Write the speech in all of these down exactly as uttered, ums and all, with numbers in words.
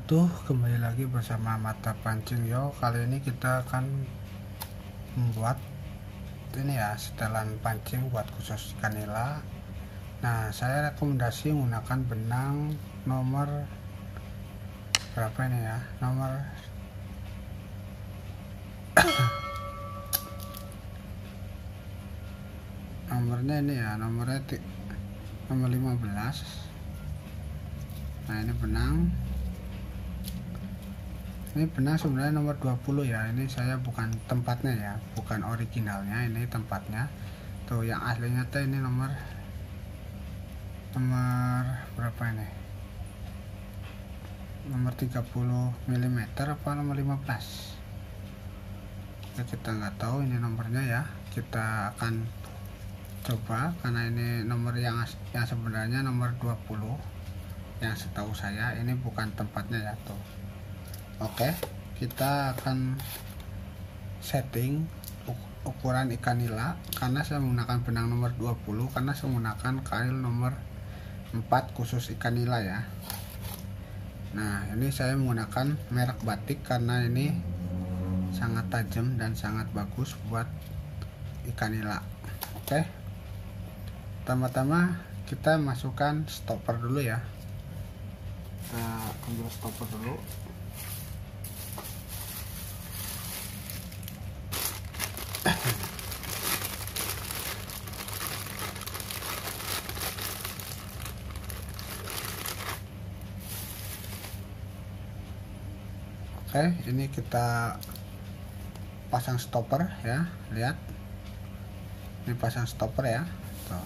wabarakatuh. Kembali lagi bersama Mata Pancing Yo. Kali ini kita akan membuat ini ya, setelan pancing buat khusus ikan nila. Nah, saya rekomendasi menggunakan benang nomor berapa ini ya, nomor nomornya ini ya, nomornya nomor lima belas. Nah, ini benang ini benang sebenarnya nomor dua puluh ya. Ini saya bukan tempatnya ya, bukan originalnya, ini tempatnya tuh. Yang aslinya tuh ini nomor nomor berapa ini, nomor tiga puluh milimeter apa nomor lima belas ya, kita nggak tahu ini nomornya ya. Kita akan coba, karena ini nomor yang yang sebenarnya nomor dua puluh yang setahu saya, ini bukan tempatnya ya tuh. Oke, kita akan setting ukuran ikan nila, karena saya menggunakan benang nomor dua puluh karena saya menggunakan kail nomor empat khusus ikan nila ya. Nah, ini saya menggunakan merek batik karena ini sangat tajam dan sangat bagus buat ikan nila. Oke, pertama-tama kita masukkan stopper dulu ya. Kita ambil stopper dulu. Oke, ini kita pasang stopper ya, lihat. Ini pasang stopper ya. Tuh.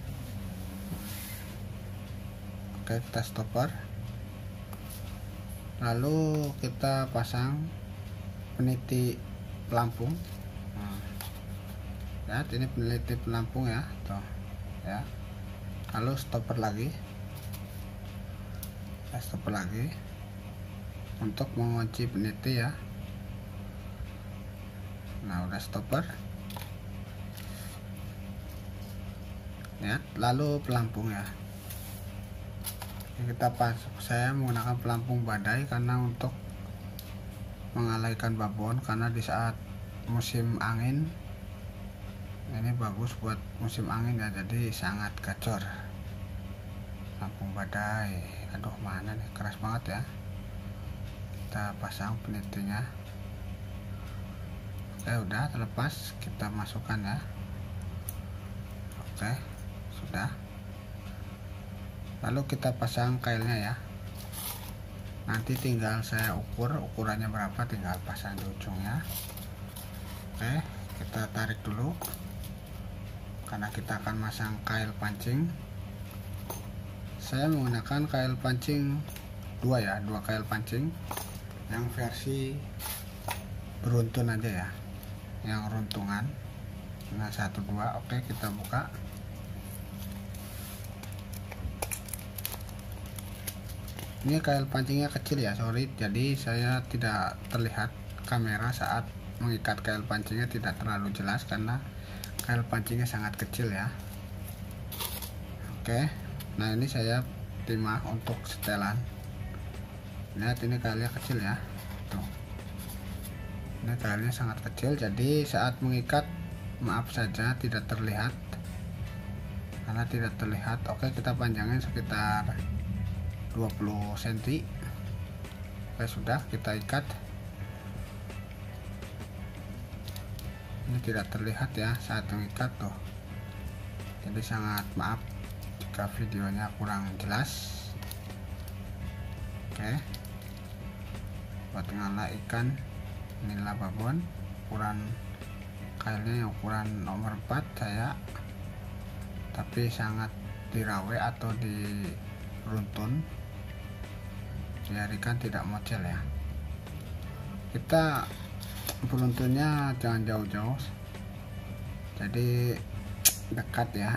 Oke, kita stopper. Lalu kita pasang peniti pelampung. Nah, lihat ini peniti pelampung ya, tuh ya. Lalu stopper lagi. Ya, stopper lagi untuk mengunci peniti ya. Nah, udah stopper. Lihat, lalu pelampung ya. Kita pas, saya menggunakan pelampung badai karena untuk mengalaikan babon, karena di saat musim angin ini bagus buat musim angin ya, jadi sangat gacor. Pelampung badai, aduh mana nih, keras banget ya. Kita pasang penitinya. Oke, udah terlepas, kita masukkan ya. Oke, sudah. Lalu kita pasang kailnya ya. Nanti tinggal saya ukur, ukurannya berapa tinggal pasang di ujungnya. Oke, kita tarik dulu karena kita akan masang kail pancing. Saya menggunakan kail pancing dua ya, dua kail pancing yang versi beruntun aja ya, yang runtungan. Nah, satu dua. Oke, kita buka. Ini kail pancingnya kecil ya, sorry, jadi saya tidak terlihat kamera saat mengikat kail pancingnya, tidak terlalu jelas karena kail pancingnya sangat kecil ya. Oke, nah ini saya timah untuk setelan. Lihat, ini kailnya kecil ya, tuh. Ini kailnya sangat kecil, jadi saat mengikat maaf saja tidak terlihat, karena tidak terlihat. Oke, kita panjangin sekitar dua puluh sentimeter. Oke, sudah, kita ikat. Ini tidak terlihat ya saat mengikat tuh, jadi sangat maaf jika videonya kurang jelas. Oke, buat ngala ikan nila babon, ukuran kailnya yang ukuran nomor empat saya, tapi sangat dirawe atau di runtun biar ikan tidak mocel ya. Kita beruntunnya jangan jauh-jauh, jadi dekat ya,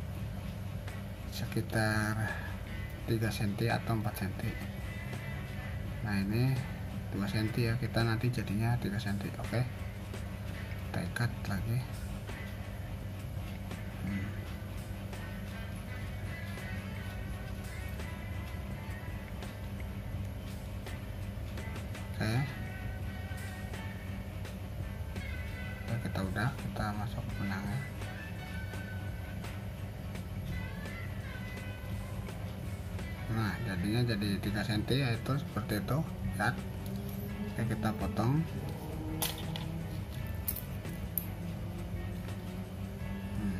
sekitar tiga sentimeter atau empat sentimeter. Nah, ini dua sentimeter ya, kita nanti jadinya tiga sentimeter. Oke, kita ikat lagi. hmm. udah, kita masuk ke benangnya. Nah jadinya jadi tiga sentimeter, yaitu seperti itu. Lihat. Oke, kita potong. hmm.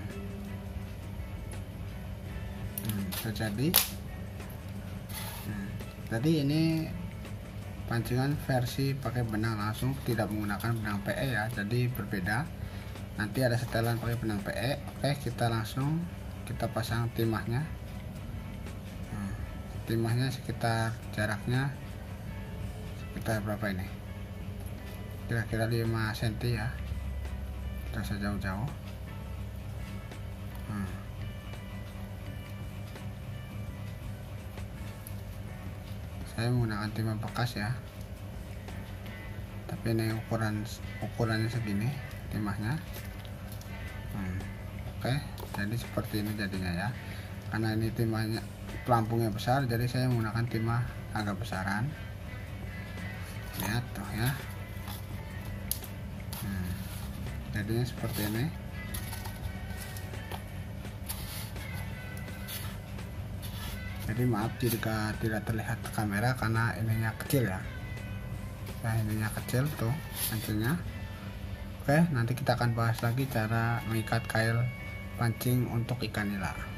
Hmm, itu jadi hmm. Jadi ini pancingan versi pakai benang langsung, tidak menggunakan benang P E ya, jadi berbeda. Nanti ada setelan pakai benang P E. Oke, kita langsung kita pasang timahnya. Nah, timahnya sekitar jaraknya sekitar berapa ini, kira-kira lima sentimeter ya, kita sejauh-jauh. hmm. Saya menggunakan timah bekas ya, tapi ini ukuran ukurannya segini timahnya. hmm. Oke, jadi seperti ini jadinya ya. Karena ini timahnya pelampungnya besar, jadi saya menggunakan timah agak besaran. Lihat tuh ya. hmm. Jadinya seperti ini. Jadi maaf jika tidak terlihat kamera karena ininya kecil ya. Nah ininya kecil tuh pancingnya. Oke, nanti kita akan bahas lagi cara mengikat kail pancing untuk ikan nila.